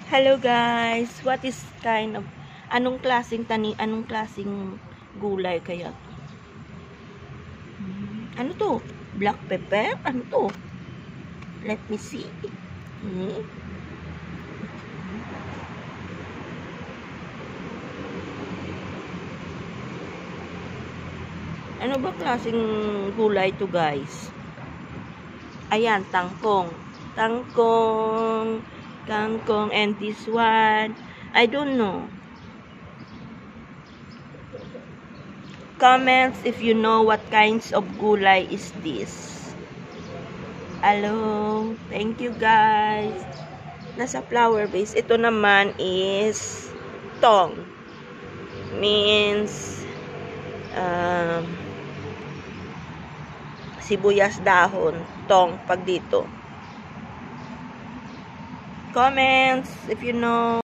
Hello guys, what is kind of anong klaseng gulay kaya to? Ano to? Black pepper? Ano to? Let me see. Ano ba klaseng gulay to guys? Ayan, tangkong. Kangkong, and this one, I don't know. Comments if you know what kinds of gulay is this. Hello, thank you guys. Nasa flower base. Ito naman is tong. Means sibuyas dahon. Tong pag dito. Comments if you know.